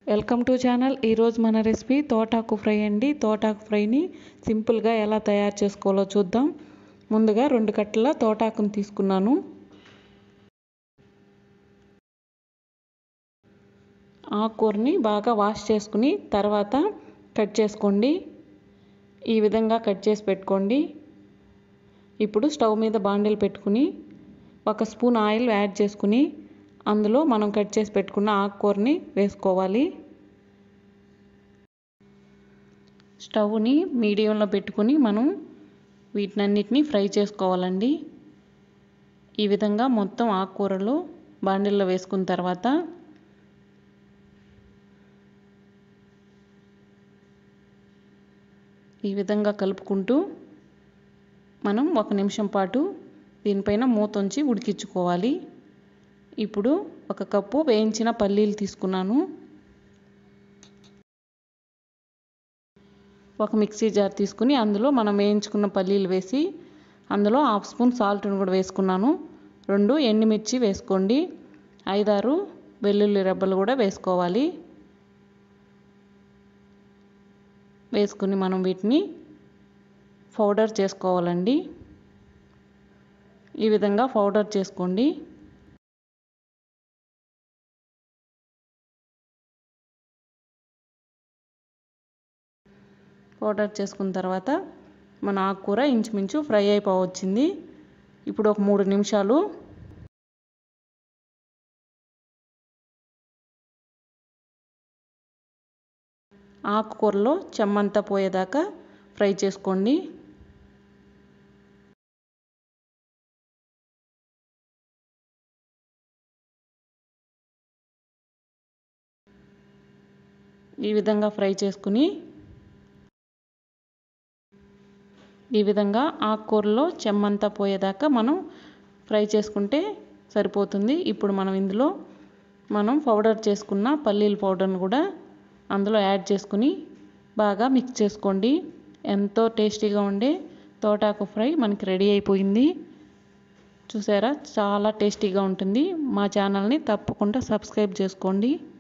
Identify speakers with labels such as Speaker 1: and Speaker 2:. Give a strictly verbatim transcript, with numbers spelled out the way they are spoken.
Speaker 1: Welcome to channel. ఈరోజు మన recipe తోటాకు ఫ్రై అండి. తోటాకు ఫ్రైని సింపుల్గా ఎలా తయారు చేసుకోవాలో చూద్దాం. ముందుగా రెండు కట్టల తోటాకుని తీసుకున్నాను. ఆకుకూరని బాగా వాష్ చేసుకుని తర్వాత కట్ చేసుకోండి. ఈ విధంగా కట్ చేసి పెట్టుకోండి. ఇప్పుడు స్టవ్ మీద బాండిల్ పెట్టుకుని ఒక స్పూన్ ఆయిల్ యాడ్ చేసుకుని అందులో మనం కట్ చేసి పెట్టుకున్న ఆకుకూరని వేసుకోవాలి. స్టవ్ని మీడియంలో పెట్టుకుని మనం వీటినన్నిటిని ఫ్రై చేసుకోవాలండి. ఈ విధంగా మొత్తం ఆకుకూరలు బాండిల్లో వేసుకున్న తర్వాత ఈ విధంగా కలుపుకుంటూ మనం ఒక నిమిషం పాటు దీనిపైన మూత ఉంచి ఉడికించుకోవాలి. ఇప్పుడు ఒక కప్పు వేయించిన పల్లీలు తీసుకున్నాను. ఒక మిక్సీ జార్ తీసుకుని అందులో మనం వేయించుకున్న పల్లీలు వేసి అందులో హాఫ్ స్పూన్ సాల్ట్ని కూడా వేసుకున్నాను. రెండు ఎండుమిర్చి వేసుకోండి. ఐదారు వెల్లుల్లి రెబ్బలు కూడా వేసుకోవాలి. వేసుకుని మనం వీటిని పౌడర్ చేసుకోవాలండి. ఈ విధంగా పౌడర్ చేసుకోండి. పౌడర్ చేసుకున్న తర్వాత మన ఆకుకూర ఇంచుమించు ఫ్రై అయిపోవచ్చింది. ఇప్పుడు ఒక మూడు నిమిషాలు ఆకుకూరలో చెమ్మంతా పోయేదాకా ఫ్రై చేసుకోండి. ఈ విధంగా ఫ్రై చేసుకుని ఈ విధంగా ఆకుకూరలో చెమ్మంతా పోయేదాకా మనం ఫ్రై చేసుకుంటే సరిపోతుంది. ఇప్పుడు మనం ఇందులో మనం పౌడర్ చేసుకున్న పల్లీల పౌడర్ని కూడా అందులో యాడ్ చేసుకుని బాగా మిక్స్ చేసుకోండి. ఎంతో టేస్టీగా ఉండే తోటాకు ఫ్రై మనకి రెడీ అయిపోయింది. చూసారా, చాలా టేస్టీగా ఉంటుంది. మా ఛానల్ని తప్పకుండా సబ్స్క్రైబ్ చేసుకోండి.